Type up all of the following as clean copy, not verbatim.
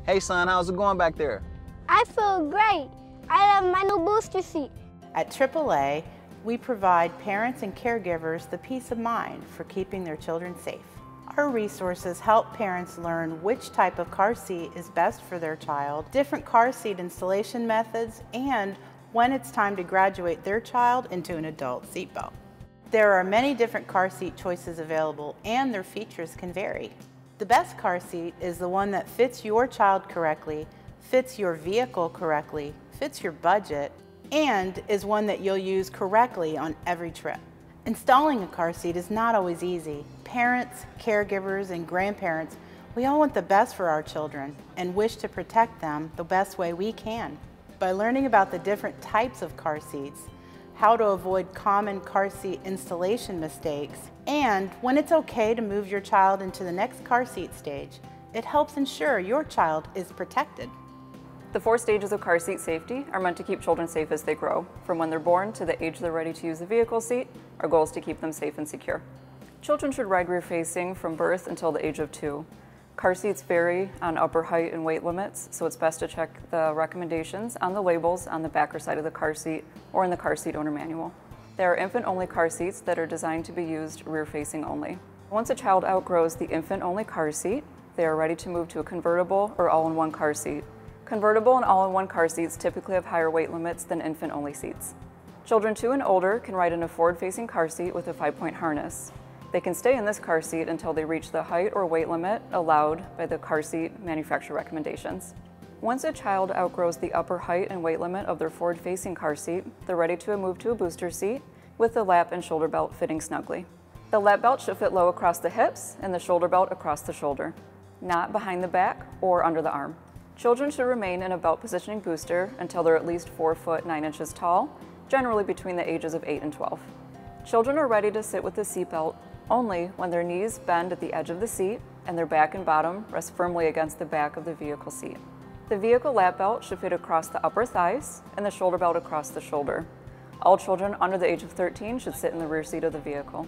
Hey son, how's it going back there? I feel great. I love my new booster seat. At AAA, we provide parents and caregivers the peace of mind for keeping their children safe. Our resources help parents learn which type of car seat is best for their child, different car seat installation methods, and when it's time to graduate their child into an adult seatbelt. There are many different car seat choices available, and their features can vary. The best car seat is the one that fits your child correctly, fits your vehicle correctly, fits your budget, and is one that you'll use correctly on every trip. Installing a car seat is not always easy. Parents, caregivers, and grandparents, we all want the best for our children and wish to protect them the best way we can. By learning about the different types of car seats, how to avoid common car seat installation mistakes, and when it's okay to move your child into the next car seat stage, it helps ensure your child is protected. The 4 stages of car seat safety are meant to keep children safe as they grow. From when they're born to the age they're ready to use the vehicle seat, our goal is to keep them safe and secure. Children should ride rear facing from birth until the age of 2. Car seats vary on upper height and weight limits, so it's best to check the recommendations on the labels on the back or side of the car seat or in the car seat owner manual. There are infant-only car seats that are designed to be used rear-facing only. Once a child outgrows the infant-only car seat, they are ready to move to a convertible or all-in-one car seat. Convertible and all-in-one car seats typically have higher weight limits than infant-only seats. Children 2 and older can ride in a forward-facing car seat with a 5-point harness. They can stay in this car seat until they reach the height or weight limit allowed by the car seat manufacturer recommendations. Once a child outgrows the upper height and weight limit of their forward-facing car seat, they're ready to move to a booster seat with the lap and shoulder belt fitting snugly. The lap belt should fit low across the hips and the shoulder belt across the shoulder, not behind the back or under the arm. Children should remain in a belt positioning booster until they're at least 4 foot 9 inches tall, generally between the ages of 8 and 12. Children are ready to sit with the seatbelt only when their knees bend at the edge of the seat and their back and bottom rest firmly against the back of the vehicle seat. The vehicle lap belt should fit across the upper thighs and the shoulder belt across the shoulder. All children under the age of 13 should sit in the rear seat of the vehicle.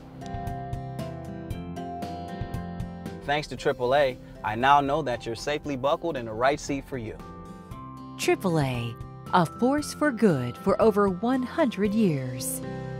Thanks to AAA, I now know that you're safely buckled in the right seat for you. AAA, a force for good for over 100 years.